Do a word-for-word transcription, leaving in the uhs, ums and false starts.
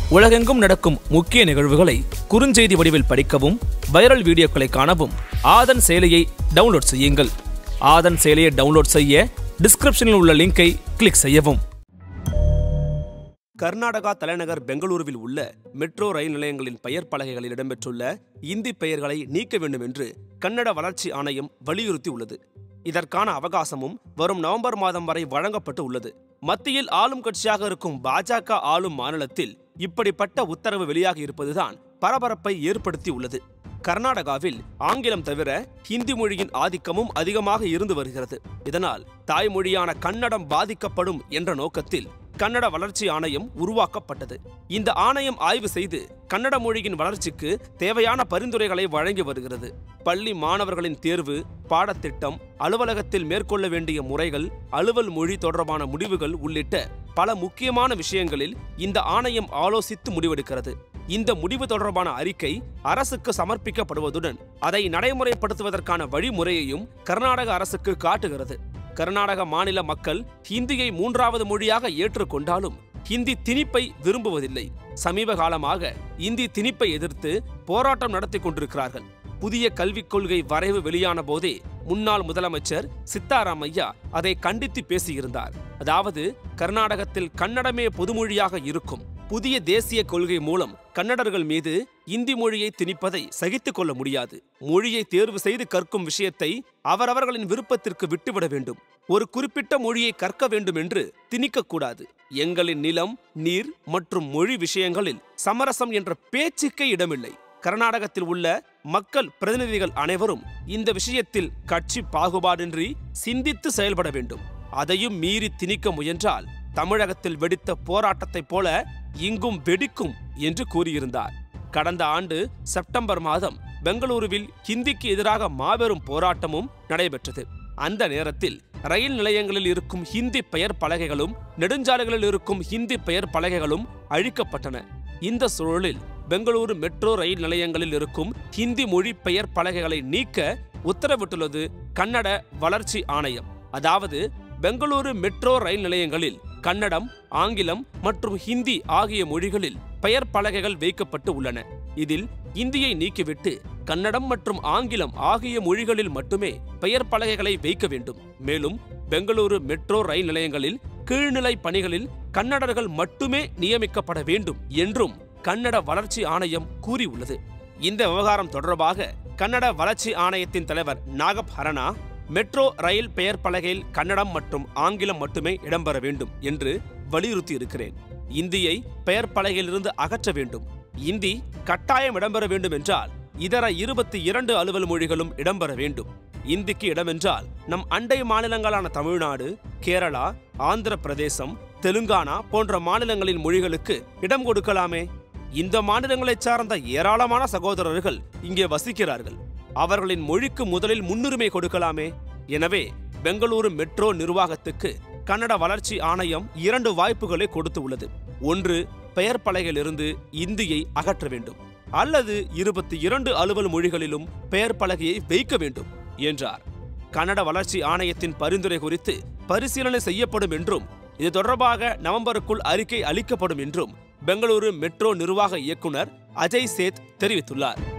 உலகெங்கும் நடக்கும் முக்கிய நிகழ்வுகளை குறுஞ்செய்தி வடிவில் படிக்கவும் வைரல் வீடியோக்களை காணவும் ஆதன் செயலியை டவுன்லோட் செய்யுங்கள். ஆதன் செயலியை டவுன்லோட் செய்ய டிஸ்கிரிப்ஷனில் உள்ள லிங்கை கிளிக் செய்யவும். கர்நாடகா தலைநகர் பெங்களூருவில் உள்ள மெட்ரோ ரயில் நிலையங்களின் பெயர் பலகைகளில் இடம்பெற்றுள்ள இந்தி பெயர்களை நீக்க வேண்டும் என்று கன்னட வளர்ச்சி ஆணையம் வலியுறுத்தி உள்ளது. இதற்கான அவகாசமும் வரும் நவம்பர் மாதம் வரை வழங்கப்பட்டு உள்ளது. மத்தியில் ஆளும் கட்சியாக இருக்கும் பாஜக ஆளும் மாநிலத்தில் இப்படிப்பட்ட உத்தரவு வெளியாகி இருப்பதுதான் பரபரப்பை ஏற்படுத்தி உள்ளது. கர்நாடகாவில் ஆங்கிலம் தவிர ஹிந்தி மொழியின் ஆதிக்கமும் அதிகமாக இருந்து வருகிறது. இதனால் தாய்மொழியான கன்னடம் பாதிக்கப்படும் என்ற நோக்கத்தில் கன்னட வளர்ச்சி ஆணையம் உருவாக்கப்பட்டது. இந்த ஆணையம் ஆய்வு செய்து கன்னட மொழியின் வளர்ச்சிக்கு தேவையான பரிந்துரைகளை வழங்கி வருகிறது. பள்ளி மாணவர்களின் தேர்வு, பாடத்திட்டம், அலுவலகத்தில் மேற்கொள்ள வேண்டிய முறைகள், அலுவல் மொழி தொடர்பான முடிவுகள் உள்ளிட்ட பல முக்கியமான விஷயங்களில் இந்த ஆணையம் ஆலோசித்து முடிவெடுக்கிறது. இந்த முடிவு தொடர்பான அறிக்கை அரசுக்கு சமர்ப்பிக்கப்படுவதுடன் அதை நடைமுறைப்படுத்துவதற்கான வழிமுறையையும் கர்நாடக அரசுக்கு காட்டுகிறது. கர்நாடக மாநில மக்கள் ஹிந்தியை மூன்றாவது மொழியாக ஏற்றுக்கொண்டாலும் ஹிந்தி திணிப்பை விரும்புவதில்லை. சமீப காலமாக இந்தி திணிப்பை எதிர்த்து போராட்டம் நடத்தி கொண்டிருக்கிறார்கள். புதிய கல்விக் கொள்கை வரைவு வெளியான போதே முன்னாள் முதலமைச்சர் சித்தாராமையா அதை கண்டித்து பேசியிருந்தார். அதாவது கர்நாடகத்தில் கன்னடமே பொதுமொழியாக இருக்கும். புதிய தேசிய கொள்கை மூலம் கன்னடர்கள் மீது இந்தி மொழியை திணிப்பதை சகித்துக் கொள்ள முடியாது. மொழியை தேர்வு செய்து கற்கும் விஷயத்தை அவரவர்களின் விருப்பத்திற்கு விட்டுவிட வேண்டும். ஒரு குறிப்பிட்ட மொழியை கற்க வேண்டும் என்று திணிக்கக்கூடாது. எங்களின் நிலம், நீர் மற்றும் மொழி விஷயங்களில் சமரசம் என்ற பேச்சுக்கே இடமில்லை. கர்நாடகத்தில் உள்ள மக்கள் பிரதிநிதிகள் அனைவரும் இந்த விஷயத்தில் கட்சி பாகுபாடின்றி சிந்தித்து செயல்பட வேண்டும். அதையும் மீறி திணிக்க முயன்றால் தமிழகத்தில் வெடித்த போராட்டத்தைப் போல இங்கும் வெடிக்கும் என்று கூறியிருந்தார். கடந்த ஆண்டு செப்டம்பர் மாதம் பெங்களூருவில் ஹிந்திக்கு எதிராக மாபெரும் போராட்டமும் நடைபெற்றது. அந்த நேரத்தில் ரயில் நிலையங்களில் இருக்கும் ஹிந்தி பெயர் பலகைகளும் நெடுஞ்சாலைகளில் இருக்கும் ஹிந்தி பெயர் பலகைகளும் அழிக்கப்பட்டன. இந்த சூழலில் பெங்களூரு மெட்ரோ ரயில் நிலையங்களில் இருக்கும் ஹிந்தி மொழி பெயர் பலகைகளை நீக்க உத்தரவிட்டுள்ளது கன்னட வளர்ச்சி ஆணையம். அதாவது பெங்களூரு மெட்ரோ ரயில் நிலையங்களில் கன்னடம், ஆங்கிலம் மற்றும் ஹிந்தி ஆகிய மொழிகளில் பெயர் பலகைகள் வைக்கப்பட்டு உள்ளன. இதில் இந்தியை நீக்கிவிட்டு கன்னடம் மற்றும் ஆங்கிலம் ஆகிய மொழிகளில் மட்டுமே பெயர் பலகைகளை வைக்க வேண்டும். மேலும் பெங்களூரு மெட்ரோ ரயில் நிலையங்களில் கீழ்நிலை பணிகளில் கன்னடர்கள் மட்டுமே நியமிக்கப்பட வேண்டும் என்றும் கன்னட வளர்ச்சி ஆணையம் கூறியுள்ளது. இந்த விவகாரம் தொடர்பாக கன்னட வளர்ச்சி ஆணையத்தின் தலைவர் நாகப் ஹரணா, மெட்ரோ ரயில் பெயர் பலகையில் கன்னடம் மற்றும் ஆங்கிலம் மட்டுமே இடம்பெற வேண்டும் என்று வலியுறுத்தி இருக்கிறேன். இந்தியை பெயர் பலகையிலிருந்து அகற்ற வேண்டும். இந்தி கட்டாயம் இடம்பெற வேண்டும் என்றால் இதர இருபத்தி இரண்டு அலுவல் மொழிகளும் இடம்பெற வேண்டும். இந்திக்கு இடமென்றால் நம் அண்டை மாநிலங்களான தமிழ்நாடு, கேரளா, ஆந்திர பிரதேசம், தெலுங்கானா போன்ற மாநிலங்களின் மொழிகளுக்கு இடம் கொடுக்கலாமே. இந்த மாநிலங்களைச் சார்ந்த ஏராளமான சகோதரர்கள் இங்கே வசிக்கிறார்கள். அவர்களின் மொழிக்கு முதலில் முன்னுரிமை கொடுக்கலாமே. எனவே பெங்களூரு மெட்ரோ நிர்வாகத்துக்கு கன்னட வளர்ச்சி ஆணையம் இரண்டு வாய்ப்புகளை கொடுத்து உள்ளது. ஒன்று, பெயர் பலகையிலிருந்து இந்தியை அகற்ற வேண்டும், அல்லது இருபத்தி இரண்டு அலுவல் மொழிகளிலும் பெயர் பலகையை வைக்க வேண்டும் என்றார். கன்னட வளர்ச்சி ஆணையத்தின் பரிந்துரை குறித்து பரிசீலனை செய்யப்படும் என்றும் இது தொடர்பாக நவம்பருக்குள் அறிக்கை அளிக்கப்படும் என்றும் பெங்களூரு மெட்ரோ நிர்வாக இயக்குனர் அஜய் சேத் தெரிவித்துள்ளார்.